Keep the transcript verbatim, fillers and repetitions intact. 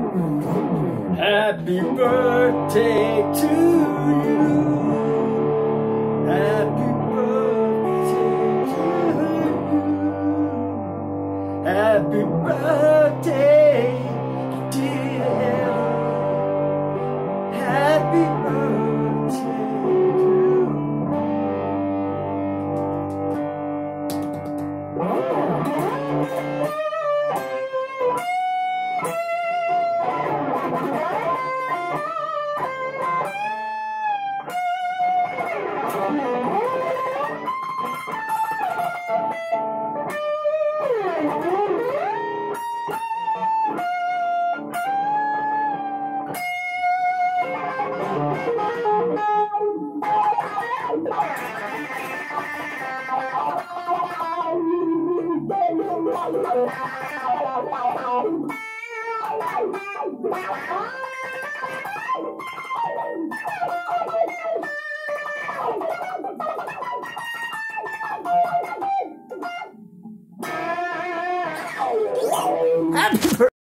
Happy birthday to you. Happy birthday to you. Happy birthday, dear Ella. Happy birthday to Happy birthday.